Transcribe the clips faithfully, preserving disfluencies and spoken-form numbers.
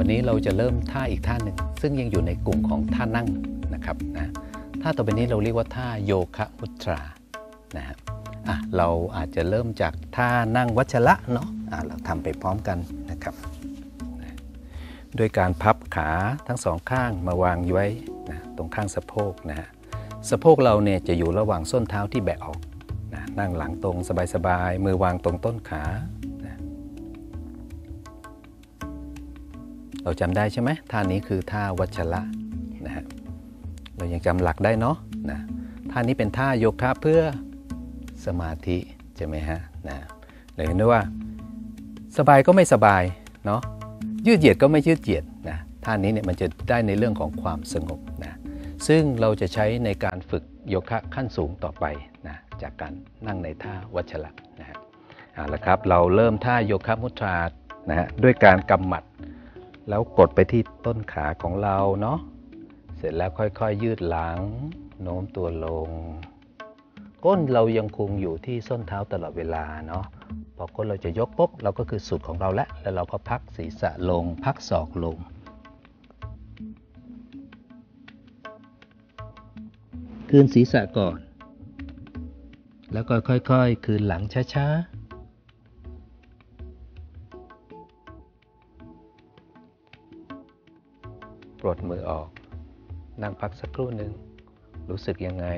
วันนี้เราจะเริ่มท่าอีกท่าหนึ่งซึ่งยังอยู่ในกลุ่มของท่านั่งนะครับนะท่าต่อไปนี้เราเรียกว่าท่าโยคะมุตรานะฮะอ่ะเราอาจจะเริ่มจากท่านั่งวัชระเนาะอ่ะเราทำไปพร้อมกันนะครับด้วยการพับขาทั้งสองข้างมาวางไว้นะตรงข้างสะโพกนะฮะสะโพกเราเนี่ยจะอยู่ระหว่างส้นเท้าที่แบะออกนะนั่งหลังตรงสบายๆมือวางตรงต้นขานะเราจำได้ใช่ไหมท่านี้คือท่าวัชระนะฮะเรายังจำหลักได้เนาะนะท่านี้เป็นท่าโยคะเพื่อสมาธิใช่ไหมฮะนะเราเห็นได้ว่าสบายก็ไม่สบายเนาะยืดเหยียดก็ไม่ยืดเหยียดนะท่านี้เนี่ยมันจะได้ในเรื่องของความสงบนะซึ่งเราจะใช้ในการฝึกโยคะขั้นสูงต่อไปนะจากการนั่งในท่าวัชระนะฮะเอาละครับเราเริ่มท่าโยคะมุตรานะฮะด้วยการกำหมัดแล้วกดไปที่ต้นขาของเราเนาะเสร็จแล้วค่อยๆยืดหลังโน้มตัวลงก้นเรายังคงอยู่ที่ส้นเท้าตลอดเวลาเนาะพอก้นเราจะยกปุ๊บเราก็คือสุดของเราแล้วแล้วเราก็พักศีรษะลงพักศอกลงคืนศีรษะก่อนแล้วก็ค่อยๆคืนหลังช้าๆปลดมือออกนั่งพักสักครู่หนึ่งรู้สึกยังไง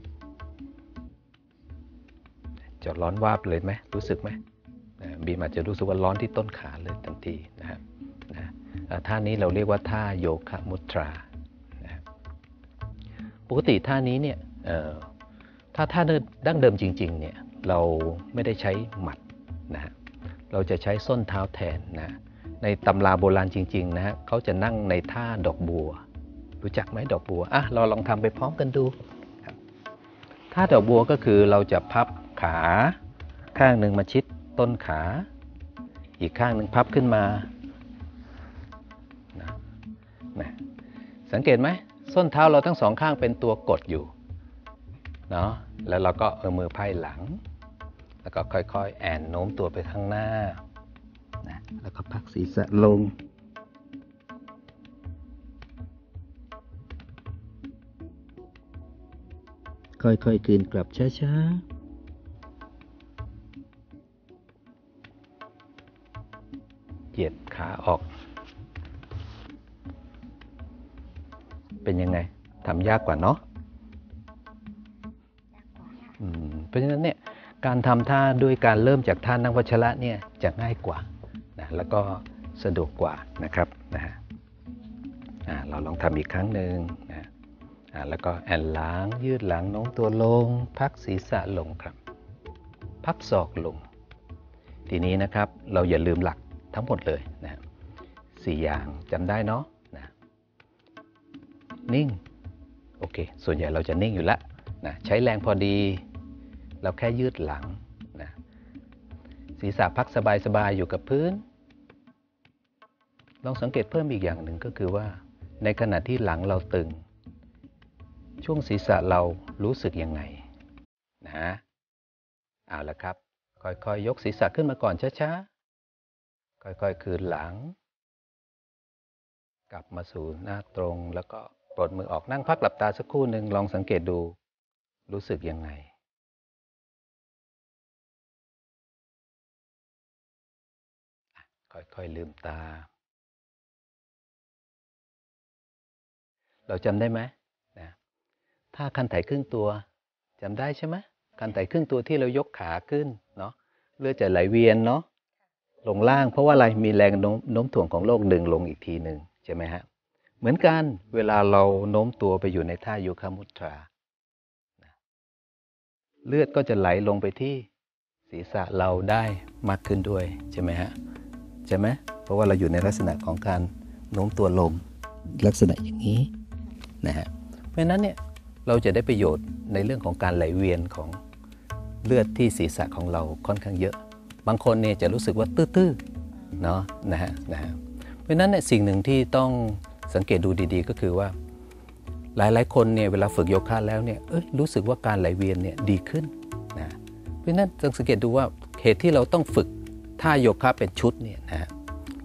จะร้อนวาบเลยไหมรู้สึกไหมบีมอาจจะรู้สึกว่าร้อนที่ต้นขาเลยทันทีนะครับนะท่านี้เราเรียกว่าท่าโยคะมุตรานะปกติท่านี้เนี่ยถ้าท่าดั้งเดิมจริงๆเนี่ยเราไม่ได้ใช้หมัดนะฮะเราจะใช้ส้นเท้าแทนนะในตำราโบราณจริงๆนะฮะเขาจะนั่งในท่าดอกบัวรู้จักไหมดอกบัวอ่ะเราลองทำไปพร้อมกันดูท่าดอกบัวก็คือเราจะพับขาข้างหนึ่งมาชิดต้นขาอีกข้างหนึ่งพับขึ้นมานะนะสังเกตไหมส้นเท้าเราทั้งสองข้างเป็นตัวกดอยู่เนาะแล้วเราก็เอามือไพ่หลังแล้วก็ค่อยๆแอนโน้มตัวไปข้างหน้านะแล้วก็พักศีรษะลงค่อยๆคืนกลับช้าๆเหยียดขาออกเป็นยังไงทำยากกว่าเนาะเพราะฉะนั้นเนี่ยการทำท่าด้วยการเริ่มจากท่านั่งวัชระเนี่ยจะง่ายกว่านะแล้วก็สะดวกกว่านะครับนะฮะเราลองทำอีกครั้งหนึ่งนะแล้วก็แอนหลังยืดหลังโน้มตัวลงพักศีรษะลงครับพับศอกลงทีนี้นะครับเราอย่าลืมหลักทั้งหมดเลยนะสี่อย่างจำได้เนาะนะนิ่งโอเคส่วนใหญ่เราจะนิ่งอยู่แล้วนะใช้แรงพอดีเราแค่ยืดหลังนะศีรษะพักสบายๆอยู่กับพื้นลองสังเกตเพิ่มอีกอย่างหนึ่งก็คือว่าในขณะที่หลังเราตึงช่วงศีรษะเรารู้สึกยังไงนะเอาละครับค่อยๆ ย, ยกศีรษะขึ้นมาก่อนช้าๆค่อยๆคืนหลังกลับมาสู่หน้าตรงแล้วก็ปลดมือออกนั่งพักหลับตาสักครู่หนึ่งลองสังเกตดูรู้สึกยังไงค่อยๆลืมตาเราจำได้ไหมนะถ้าคันไถครึ่งตัวจำได้ใช่ไหมคันไถครึ่งตัวที่เรายกขาขึ้นเนาะเลือดจะไหลเวียนเนาะลงล่างเพราะว่าอะไรมีแรงโน้มโน้มถ่วงของโลกดึงลงอีกทีหนึ่งใช่ไหมฮะเหมือนกันเวลาเราโน้มตัวไปอยู่ในท่าโยคะมุตราเลือดก็จะไหลลงไปที่ศีรษะเราได้มากขึ้นด้วยใช่ไหมฮะใช่ไหมเพราะว่าเราอยู่ในลักษณะของการโน้มตัวลงลักษณะอย่างนี้นะฮะเพราะฉะนั้นเนี่ยเราจะได้ประโยชน์ในเรื่องของการไหลเวียนของเลือดที่ศีรษะของเราค่อนข้างเยอะบางคนเนี่ยจะรู้สึกว่าตื้อๆเนาะนะฮะนะฮะเพราะฉะนั้นเนี่ยสิ่งหนึ่งที่ต้องสังเกตดูดีๆก็คือว่าหลายๆคนเนี่ยเวลาฝึกโยคะแล้วเนี่ยเอ้ยรู้สึกว่าการไหลเวียนเนี่ยดีขึ้นนะเพราะฉะนั้นต้องสังเกตดูว่าเหตุที่เราต้องฝึกท่าโยคะเป็นชุดเนี่ยนะฮะ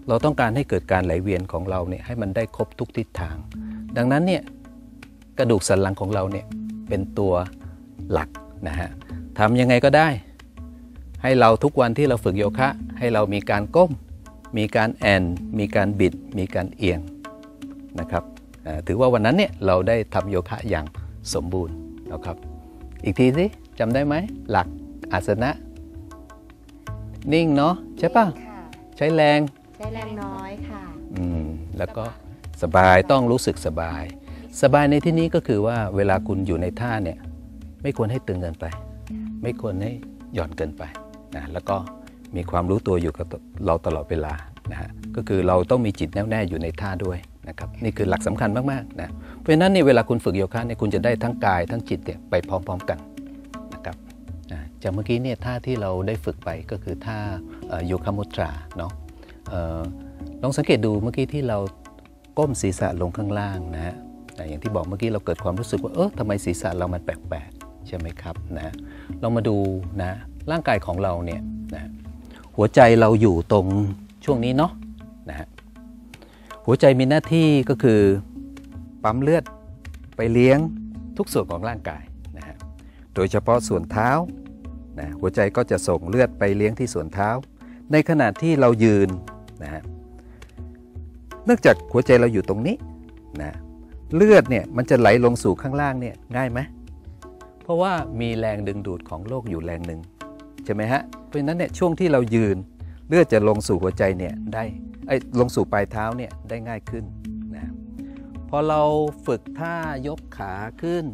เราต้องการให้เกิดการไหลเวียนของเราเนี่ยให้มันได้ครบทุกทิศทางดังนั้นเนี่ยกระดูกสันหลังของเราเนี่ยเป็นตัวหลักนะฮะทำยังไงก็ได้ให้เราทุกวันที่เราฝึกโยคะให้เรามีการก้มมีการแอนมีการบิดมีการเอียงนะครับถือว่าวันนั้นเนี่ยเราได้ทำโยคะอย่างสมบูรณ์นะครับอีกทีสิจำได้ไหมหลักอาสนะนิ่งเนาะใช่ป่ะใช้แรงใช้แรงน้อยค่ะอืมแล้วก็สบายต้องรู้สึกสบายสบายในที่นี้ก็คือว่าเวลาคุณอยู่ในท่าเนี่ยไม่ควรให้ตึงเกินไปไม่ควรให้หย่อนเกินไปนะแล้วก็มีความรู้ตัวอยู่กับเราตลอดเวลานะฮะก็คือเราต้องมีจิตแน่วแน่อยู่ในท่าด้วยนะครับนี่คือหลักสำคัญมากๆนะเพราะฉะนั้นนี่เวลาคุณฝึกโยคะเนี่ยคุณจะได้ทั้งกายทั้งจิตเนี่ยไปพร้อมๆกันนะครับจากเมื่อกี้เนี่ยท่าที่เราได้ฝึกไปก็คือท่าโยคะมุตราเนาะลองสังเกตดูเมื่อกี้ที่เราก้มศีรษะลงข้างล่างนะฮะอย่างที่บอกเมื่อกี้เราเกิดความรู้สึกว่าเออทำไมศีรษะเรามันแปลกๆใช่ไหมครับนะเรามาดูนะร่างกายของเราเนี่ยนะหัวใจเราอยู่ตรงช่วงนี้เนาะนะฮะหัวใจมีหน้าที่ก็คือปั๊มเลือดไปเลี้ยงทุกส่วนของร่างกายนะฮะโดยเฉพาะส่วนเท้านะหัวใจก็จะส่งเลือดไปเลี้ยงที่ส่วนเท้าในขณะที่เรายืนนะฮะเนื่องจากหัวใจเราอยู่ตรงนี้นะเลือดเนี่ยมันจะไหลลงสู่ข้างล่างเนี่ยง่ายไหมเพราะว่ามีแรงดึงดูดของโลกอยู่แรงหนึ่งใช่ไหมฮะเพราะฉะนั้นเนี่ยช่วงที่เรายืนเลือดจะลงสู่หัวใจเนี่ยได้ไอ้ลงสู่ปลายเท้าเนี่ยได้ง่ายขึ้นนะพอเราฝึกท่ายกขาขึ้น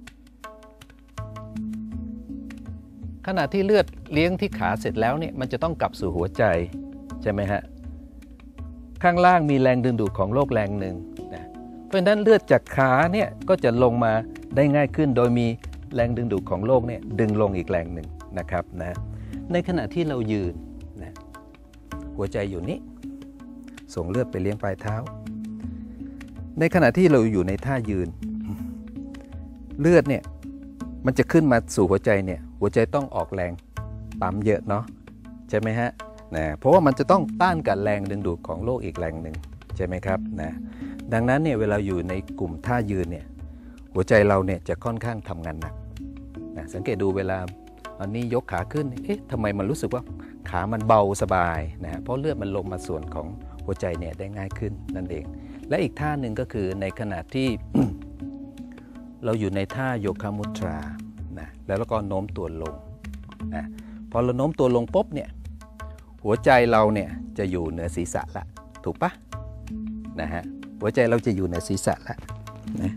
ขณะที่เลือดเลี้ยงที่ขาเสร็จแล้วเนี่ยมันจะต้องกลับสู่หัวใจใช่ไหมฮะข้างล่างมีแรงดึงดูดของโลกแรงหนึ่งนะเพราะฉะนั้นเลือดจากขาเนี่ยก็จะลงมาได้ง่ายขึ้นโดยมีแรงดึงดูดของโลกเนี่ยดึงลงอีกแรงหนึ่งนะครับนะในขณะที่เรายืนนะหัวใจอยู่นี้ส่งเลือดไปเลี้ยงปลายเท้าในขณะที่เราอยู่ในท่ายืนเลือดเนี่ยมันจะขึ้นมาสู่หัวใจเนี่ยหัวใจต้องออกแรงปั๊มเยอะเนาะใช่ไหมฮะนะเพราะว่ามันจะต้องต้านกับแรงดึงดูดของโลกอีกแรงหนึ่งใช่ไหมครับนะดังนั้นเนี่ยเวลาอยู่ในกลุ่มท่ายืนเนี่ยหัวใจเราเนี่ยจะค่อนข้างทำงานหนักนะสังเกตดูเวลาอันนี้ยกขาขึ้นเอ๊ะทำไมมันรู้สึกว่าขามันเบาสบายนะเพราะเลือดมันลงมาส่วนของหัวใจเนี่ยได้ง่ายขึ้นนั่นเองและอีกท่าหนึ่งก็คือในขณะที่ เราอยู่ในท่าโยคะมุตรานะแล้วก็โน้มตัวลงนะพอเราโน้มตัวลงปุ๊บเนี่ยหัวใจเราเนี่ยจะอยู่เหนือศีรษะละถูกปะนะฮะหัวใจเราจะอยู่เหนือศีรษะละนะ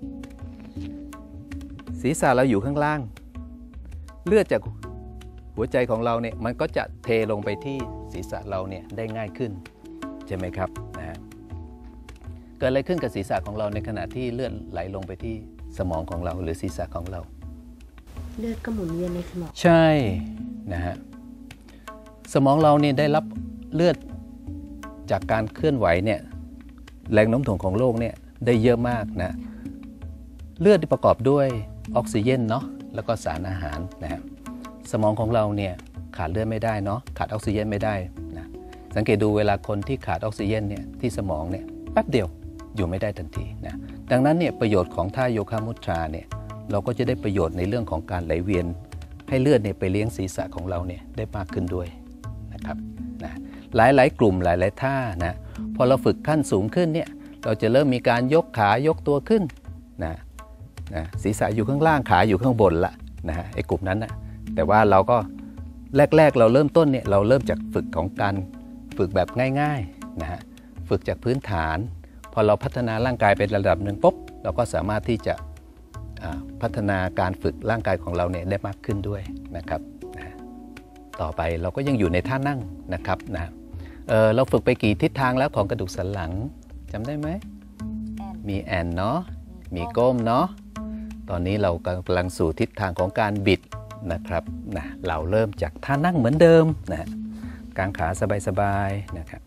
ศีรษะเราอยู่ข้างล่างเลือดจากหัวใจของเราเนี่ยมันก็จะเทลงไปที่ศีรษะเราเนี่ยได้ง่ายขึ้นใช่ไหมครับนะฮะเกิดอะไรขึ้นกับศีรษะของเราในขณะที่เลือดไหลลงไปที่สมองของเราหรือศีรษะของเราเลือดก็หมุนเวียนในสมองใช่นะฮะสมองเราเนี่ยได้รับเลือดจากการเคลื่อนไหวเนี่ยแรงโน้มถ่วงของโลกเนี่ยได้เยอะมากนะเลือดที่ประกอบด้วยออกซิเจนเนาะแล้วก็สารอาหารนะฮะสมองของเราเนี่ยขาดเลือดไม่ได้เนาะขาดออกซิเจนไม่ได้นะสังเกตดูเวลาคนที่ขาดออกซิเจนเนี่ยที่สมองเนี่ยแป๊บเดียวอยู่ไม่ได้ทันทีนะดังนั้นเนี่ยประโยชน์ของท่าโยคะมุตราเนี่ยเราก็จะได้ประโยชน์ในเรื่องของการไหลเวียนให้เลือดเนี่ยไปเลี้ยงศีรษะของเราเนี่ยได้มากขึ้นด้วยนะครับนะหลายๆกลุ่มหลายๆท่านะพอเราฝึกขั้นสูงขึ้นเนี่ยเราจะเริ่มมีการยกขายกตัวขึ้นนะนะศีรษะอยู่ข้างล่างขาอยู่ข้างบนละนะฮะไอ้กลุ่มนั้นนะแต่ว่าเราก็แรกๆเราเริ่มต้นเนี่ยเราเริ่มจากฝึกของการฝึกแบบง่ายๆนะฮะฝึกจากพื้นฐานพอเราพัฒนาร่างกายเป็นระดับหนึ่งปุ๊บเราก็สามารถที่จะพัฒนาการฝึกร่างกายของเราเนี่ยได้มากขึ้นด้วยนะครับนะต่อไปเราก็ยังอยู่ในท่านั่งนะครับนะเออเราฝึกไปกี่ทิศทางแล้วของกระดูกสันหลังจำได้ไหมมีแอนเนาะมีก้มเนาะตอนนี้เรากำลังสู่ทิศทางของการบิดนะครับนะเราเริ่มจากท่านั่งเหมือนเดิมนะกางขาสบายๆนะครับ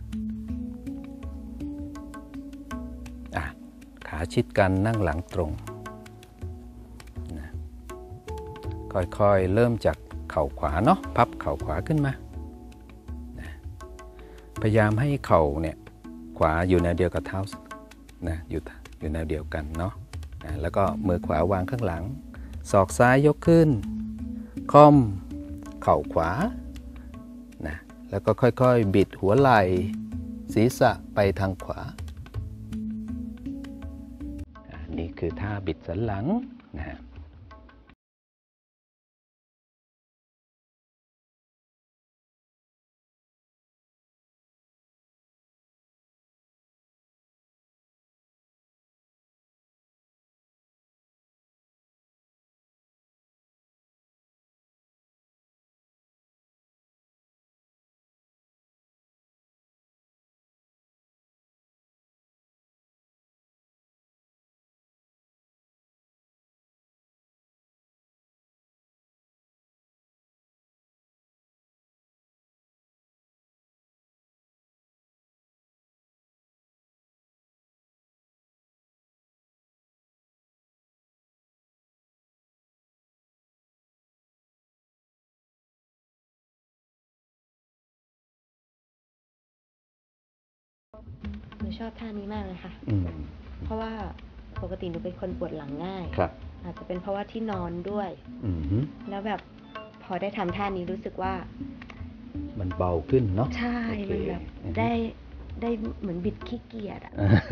ขาชิดกันนั่งหลังตรงนะค่อยๆเริ่มจากเข่าขวาเนาะพับเข่าขวาขึ้นมานะพยายามให้เข่าเนี่ยขวาอยู่แนวเดียวกับเท้านะอยู่อยู่แนวเดียวกันเนาะนะแล้วก็มือขวาวางข้างหลังศอกซ้ายยกขึ้นค่อมเข่าขวานะแล้วก็ค่อยๆบิดหัวไหล่ศีรษะไปทางขวานี่คือท่าบิดสันหลังนะฮะหนูชอบท่านี้มากเลยค่ะอืมเพราะว่าปกติหนูเป็นคนปวดหลังง่ายครับอาจจะเป็นเพราะว่าที่นอนด้วยอืมแล้วแบบพอได้ทำท่านี้รู้สึกว่ามันเบาขึ้นเนาะใช่โอเคมันแบบอือฮึได้ได้เหมือนบิดขี้เกียจอะ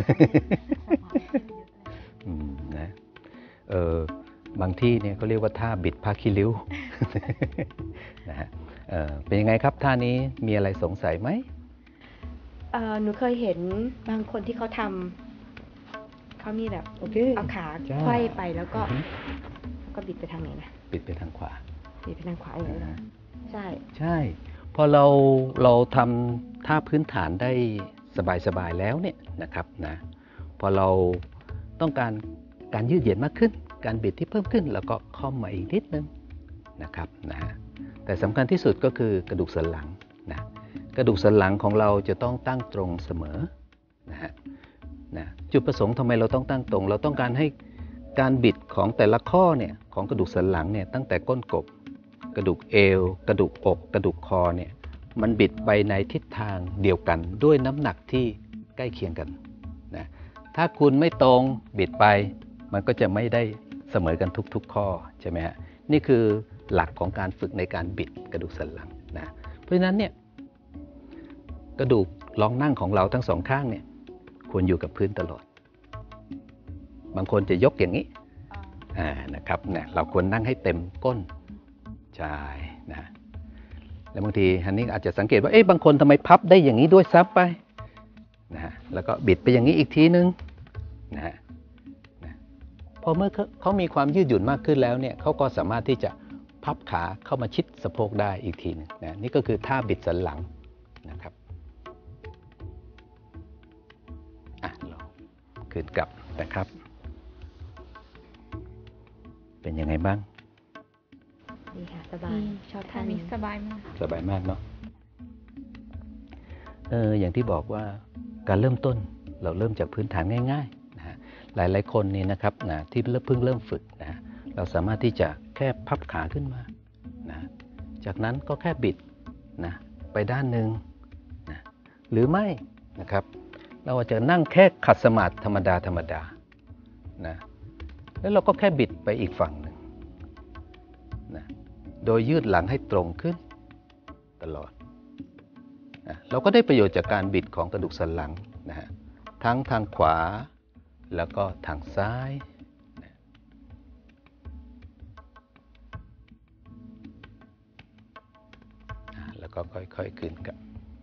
อืมนะเออบางที่เนี่ยเขาเรียกว่าท่าบิดผ้าขี้ริ้ว นะฮะเออเป็นยังไงครับท่านี้มีอะไรสงสัยไหมเอ่อหนูเคยเห็นบางคนที่เขาทำเขามีแบบโอเคเอาขาจ้าไขว้ไปแล้วก็อือฮึแล้วก็บิดไปทางไหนนะบิดไปทางขวาบิดไปทางขวาอย่างนี้อ่านะใช่ใช่ พอเราเราทำท่าพื้นฐานได้สบายๆแล้วเนี่ยนะครับนะพอเราต้องการการยืดเหยียดมากขึ้น การบิดที่เพิ่มขึ้นแล้วก็ค่อมมาอีกนิดนึงนะครับนะแต่สำคัญที่สุดก็คือกระดูกสันหลังนะกระดูกสันหลังของเราจะต้องตั้งตรงเสมอนะฮะนะจุดประสงค์ทำไมเราต้องตั้งตรง เราต้องการให้การบิดของแต่ละข้อเนี่ยของกระดูกสันหลังเนี่ยตั้งแต่ก้นกบกระดูกเอว กระดูกอก กระดูกคอเนี่ยมันบิดไปในทิศทางเดียวกันด้วยน้ำหนักที่ใกล้เคียงกันนะถ้าคุณไม่ตรงบิดไปมันก็จะไม่ได้เสมอกันทุกๆข้อใช่ไหมฮะนี่คือหลักของการฝึกในการบิดกระดูกสันหลังนะเพราะฉะนั้นเนี่ยกระดูกรองนั่งของเราทั้งสองข้างเนี่ยควรอยู่กับพื้นตลอดบางคนจะยกอย่างนี้อ่านะครับเนี่ยเราควรนั่งให้เต็มก้นใช่นะแล้วบางทีอันนี้อาจจะสังเกตว่าเอ๊ะบางคนทำไมพับได้อย่างนี้ด้วยซ้ำไปนะฮะแล้วก็บิดไปอย่างนี้อีกทีนึงนะฮะนะพอเมื่อเขามีความยืดหยุ่นมากขึ้นแล้วเนี่ยเขาก็สามารถที่จะพับขาเข้ามาชิดสะโพกได้อีกทีนึงนะนี่ก็คือท่าบิดสันหลังนะครับอ่ะลองขึ้นกลับนะครับเป็นยังไงบ้างดีค่ะสบายอืมชอบท่าท่านี้นี้สบายมากสบายมากเนาะเอออย่างที่บอกว่าการเริ่มต้นเราเริ่มจากพื้นฐานง่ายๆนะฮะหลายๆคนนี่นะครับนะที่เพิ่งเริ่มฝึกนะเราสามารถที่จะแค่พับขาขึ้นมานะจากนั้นก็แค่บิดนะไปด้านหนึ่งนะหรือไม่นะครับเราอาจจะนั่งแค่ขัดสมาธิธรรมดาธรรมดานะแล้วเราก็แค่บิดไปอีกฝั่งหนึ่งนะโดยยืดหลังให้ตรงขึ้นตลอดนะเราก็ได้ประโยชน์จากการบิดของกระดูกสันหลังนะฮะทั้งทางขวาแล้วก็ทางซ้ายนะอ่ะแล้วก็ค่อยๆขึ้นกับ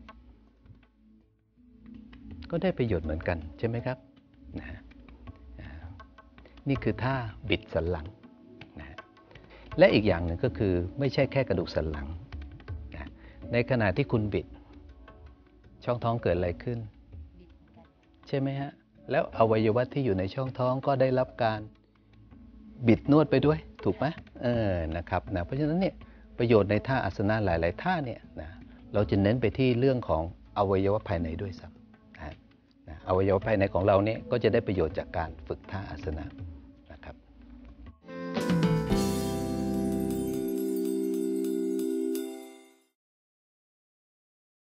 ก็ได้ประโยชน์เหมือนกันใช่ไหมครับนะฮะอ่านี่คือท่าบิดสันหลังนะฮะและอีกอย่างหนึ่งก็คือไม่ใช่แค่กระดูกสันหลังนะในขณะที่คุณบิดช่องท้องเกิดอะไรขึ้นใช่ไหมฮะแล้วอวัยวะที่อยู่ในช่องท้องก็ได้รับการบิดนวดไปด้วยถูกไหมเออนะครับนะเพราะฉะนั้นเนี่ยประโยชน์ในท่าอาสนะหลายๆท่าเนี่ยนะเราจะเน้นไปที่เรื่องของอวัยวะภายในด้วยซ้ำนะนะอวัยวะภายในของเราเนี่ยก็จะได้ประโยชน์จากการฝึกท่าอาสนะ